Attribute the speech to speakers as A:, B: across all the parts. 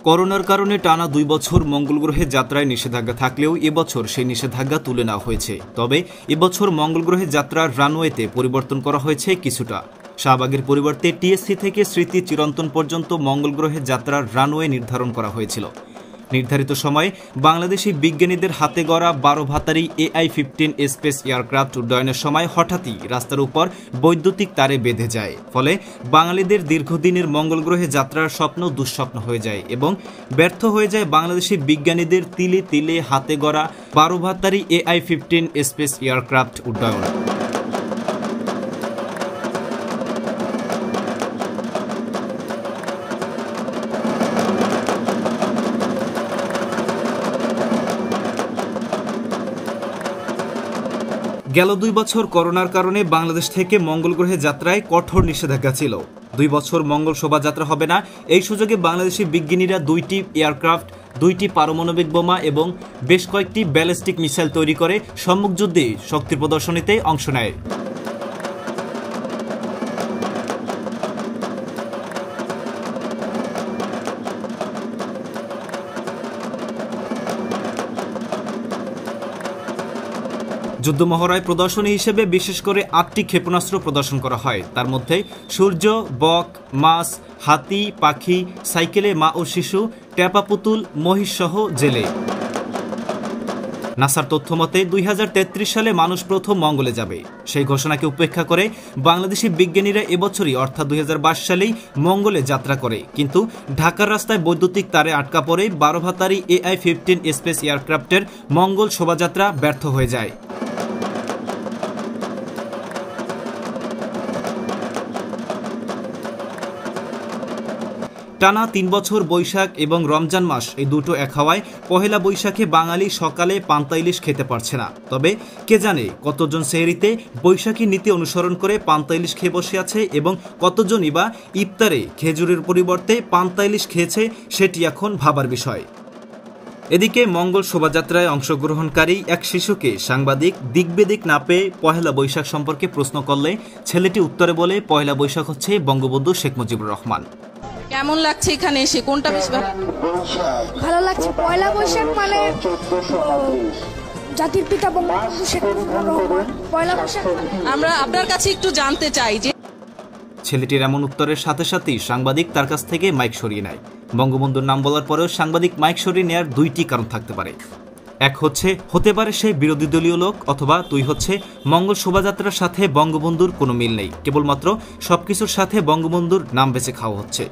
A: করোনার কারণে টানা 2 বছর মঙ্গল গ্রহে যাত্রায় নিষেধাজ্ঞা থাকলেও এবছর সেই নিষেধাজ্ঞা তুলে নেওয়া হয়েছে। তবে এবছর মঙ্গল গ্রহে যাত্রার রানওয়েতে পরিবর্তন করা হয়েছে কিছুটা। শাহবাগের পরিবর্তে টিএসসি থেকে স্মৃতি চিরন্তন পর্যন্ত মঙ্গল গ্রহে যাত্রার রানওয়ে নির্ধারণ করা হয়েছিল। নির্ধারিত সময়ে বাংলাদেশি বিজ্ঞানীদের হাতে গড়া 12 ভাতারি AI-15 স্পেস এয়ারক্রাফট উড্ডয়নের সময় হঠাৎই রাস্তার উপর বৈদ্যুতিক তারে বেঁধে যায়। ফলে বাঙালিদের দীর্ঘদিনের মঙ্গল গ্রহে যাত্রার স্বপ্ন দুঃস্বপ্ন হয়ে যায় এবং ব্যর্থ হয়ে যায় বাংলাদেশি বিজ্ঞানীদের তিলে তিলে হাতে গড়া 12 ভাতারি AI-15 স্পেস এয়ারক্রাফট উড্ডয়ন। গেল 2 বছর করোনার কারণে বাংলাদেশ থেকে মঙ্গল গ্রহে যাত্রায় কঠোর নিষেধাজ্ঞা ছিল। 2 বছর মঙ্গল শোভাযাত্রা হবে না। এই সুযোগে বাংলাদেশি বিজ্ঞানীরা 2টি এয়ারক্রাফট, 2টি পারমাণবিক বোমা এবং বেশ কয়েকটি ব্যালিস্টিক মিসাইল তৈরি করে সম্মুখ যুদ্ধে শক্তির প্রদর্শনীতে অংশ নেয়। যুদ্ধমহড়ায় প্রদর্শনী হিসেবে বিশেষ করে 8টি ক্ষেপণাস্ত্র প্রদর্শন করা হয়। তার মধ্যে সূর্য, বক, মাছ, হাতি, পাখি, সাইকেলে মা ও শিশু, ট্যাপা পুতুল, মহিষ সহ জেলে। নাসার তথ্য মতে 2033 সালে মানুষ প্রথম মঙ্গলে যাবে। সেই ঘোষণাকে উপেক্ষা করে বাংলাদেশি বিজ্ঞানীরা এবছরই অর্থাৎ 2022 সালেই মঙ্গলে যাত্রা করে। কিন্তু ঢাকার রাস্তায় বৈদ্যুতিক তারে আটকা পড়ে 12 ভাতারি AI-15 স্পেস এয়ারক্রাফটের মঙ্গল শোভাযাত্রা ব্যর্থ হয়ে যায়। টানা 3 বছর বৈশাখ এবং রমজান মাস এই দুটো এক হওয়ায় পহেলা বৈশাখে বাঙালি সকালে পান্তা ইলিশ খেতে পারছে না। তবে কে জানে কতজন সেহরিতে বৈশাখী নীতি অনুসরণ করে পান্তা ইলিশ খেয়ে বসে আছে এবং কতজনই বা ইফতারে খেজুরের পরিবর্তে পান্তা ইলিশ খেয়েছে, সেটি এখন ভাবার বিষয়। এদিকে মঙ্গল শোভাযাত্রায় অংশগ্রহণকারী এক শিশুকে সাংবাদিক দিকবেদিক না পেয়ে পহেলা বৈশাখ সম্পর্কে প্রশ্ন করলে ছেলেটি উত্তরে বলে, পহেলা বৈশাখ হচ্ছে বঙ্গবন্ধু শেখ মুজিবুর রহমান।
B: কেমন লাগছে এখানে এসে? কোনটা বেশি
C: ভালো লাগছে? পয়লা বৈশাখ মানে জাতির পিতা বঙ্গবন্ধু শেখ মুজিবুর রহমান। পয়লা বৈশাখ
B: আমরা আপনার কাছে একটু জানতে চাই যে
A: ছেলেটির এমন উত্তরের সাথে সাথেই সাংবাদিক তার কাছ থেকে মাইক সরিয়ে নেয়। বঙ্গবন্ধুর নাম বলার পরেও সাংবাদিক মাইক সরিয়ে নেওয়ার 2টি কারণ থাকতে পারে। এক হচ্ছে হতে পারে সে বিরোধী দলীয় লোক, অথবা 2 হচ্ছে মঙ্গল শোভাযাত্রার সাথে বঙ্গবন্ধুর কোনো মিল নেই, কেবলমাত্র সবকিছুর সাথে বঙ্গবন্ধুর নাম বেছে খাওয়া হচ্ছে।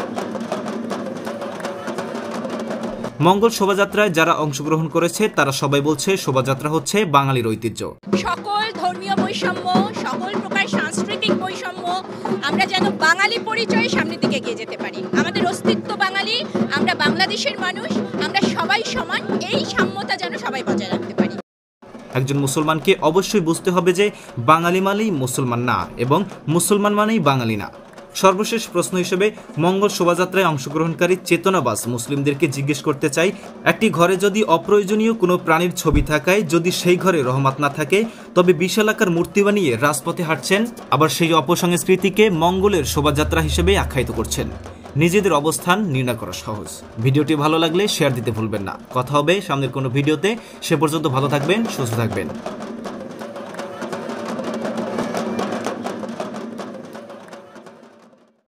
A: মঙ্গল শোভাযাত্রায় যারা অংশগ্রহণ করেছে তারা সবাই বলছে শোভাযাত্রা হচ্ছে বাঙালির ঐতিহ্য।
D: সকল ধর্মীয় বৈষম্য, সকল প্রকার সাংস্কৃতিক বৈষম্য, আমরা যেন বাঙালি পরিচয়ে সামনের দিকে এগিয়ে যেতে পারি। আমাদের অস্তিত্ব বাঙালি, আমরা বাংলাদেশের মানুষ, আমরা সবাই সমান, এই সাম্যতা যেন সবাই বজায় রাখতে পারি।
A: একজন মুসলমানকে অবশ্যই বুঝতে হবে যে বাঙালি মানেই মুসলমান না এবং মুসলমান মানেই বাঙালি না। সর্বশেষ প্রশ্ন হিসেবে মঙ্গল শোভাযাত্রায় অংশগ্রহণকারী চেতনাবাজ মুসলিমদেরকে জিজ্ঞেস করতে চাই, একটি ঘরে যদি অপ্রয়োজনীয় কোনো প্রাণীর ছবি থাকায় যদি সেই ঘরে রহমত না থাকে, তবে বিশালাকার মূর্তি বানিয়ে রাজপথে হাঁটছেন, আবার সেই অপসংস্কৃতিকে মঙ্গলের শোভাযাত্রা হিসেবে আখ্যায়িত করছেন। নিজেদের অবস্থান নির্ণয় করা সহজ। ভিডিওটি ভালো লাগলে শেয়ার দিতে ভুলবেন না। কথা হবে সামনের কোনো ভিডিওতে। সে পর্যন্ত ভালো থাকবেন, সুস্থ থাকবেন।